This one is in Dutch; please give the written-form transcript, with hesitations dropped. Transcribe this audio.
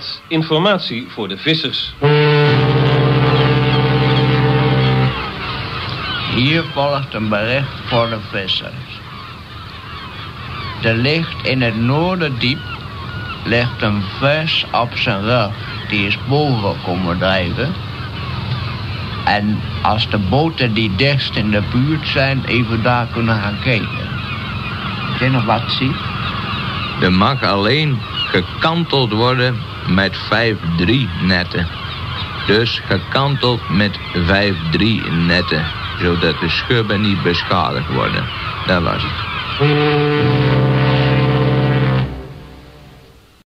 met informatie voor de vissers. Hier volgt een bericht voor de vissers. Er ligt in het Noorderdiep een vis op zijn rug. Die is boven komen drijven. En als de boten die dichtst in de buurt zijn, even daar kunnen gaan kijken. Kun je nog wat zien? Er mag alleen gekanteld worden met 5-3 netten. Dus gekanteld met 5-3 netten. Zodat de schubben niet beschadigd worden. Dat was het.